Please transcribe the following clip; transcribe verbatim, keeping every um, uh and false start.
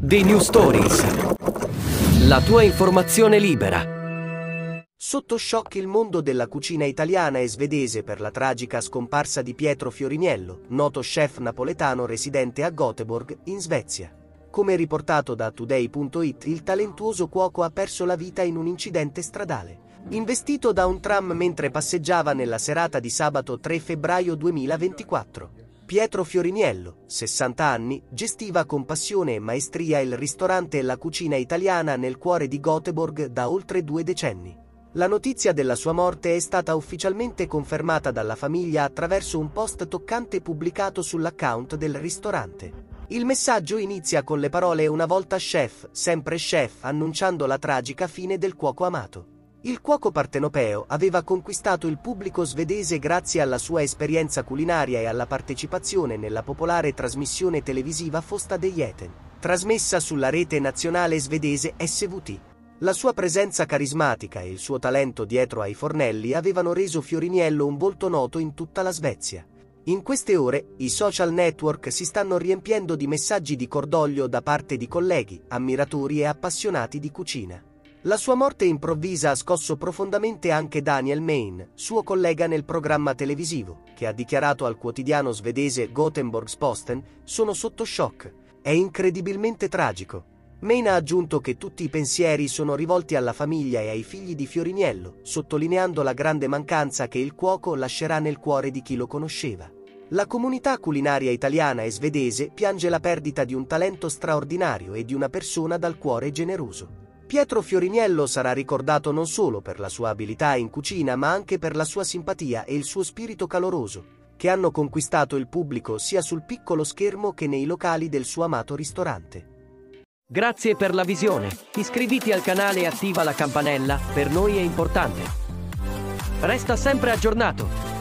The New Stories. La tua informazione libera. Sotto shock il mondo della cucina italiana e svedese per la tragica scomparsa di Pietro Fioriniello, noto chef napoletano residente a Göteborg, in Svezia. Come riportato da Today punto it, il talentuoso cuoco ha perso la vita in un incidente stradale, investito da un tram mentre passeggiava nella serata di sabato tre febbraio duemilaventiquattro. Pietro Fioriniello, sessanta anni, gestiva con passione e maestria il ristorante e la cucina italiana nel cuore di Göteborg da oltre due decenni. La notizia della sua morte è stata ufficialmente confermata dalla famiglia attraverso un post toccante pubblicato sull'account del ristorante. Il messaggio inizia con le parole "Una volta chef, sempre chef", annunciando la tragica fine del cuoco amato. Il cuoco partenopeo aveva conquistato il pubblico svedese grazie alla sua esperienza culinaria e alla partecipazione nella popolare trasmissione televisiva Första Nyheten, trasmessa sulla rete nazionale svedese S V T. La sua presenza carismatica e il suo talento dietro ai fornelli avevano reso Fioriniello un volto noto in tutta la Svezia. In queste ore, i social network si stanno riempiendo di messaggi di cordoglio da parte di colleghi, ammiratori e appassionati di cucina. La sua morte improvvisa ha scosso profondamente anche Daniel Mein, suo collega nel programma televisivo, che ha dichiarato al quotidiano svedese Göteborgs-Posten: "Sono sotto shock. È incredibilmente tragico". Mein ha aggiunto che tutti i pensieri sono rivolti alla famiglia e ai figli di Fioriniello, sottolineando la grande mancanza che il cuoco lascerà nel cuore di chi lo conosceva. La comunità culinaria italiana e svedese piange la perdita di un talento straordinario e di una persona dal cuore generoso. Pietro Fioriniello sarà ricordato non solo per la sua abilità in cucina, ma anche per la sua simpatia e il suo spirito caloroso, che hanno conquistato il pubblico sia sul piccolo schermo che nei locali del suo amato ristorante. Grazie per la visione. Iscriviti al canale e attiva la campanella, per noi è importante. Resta sempre aggiornato.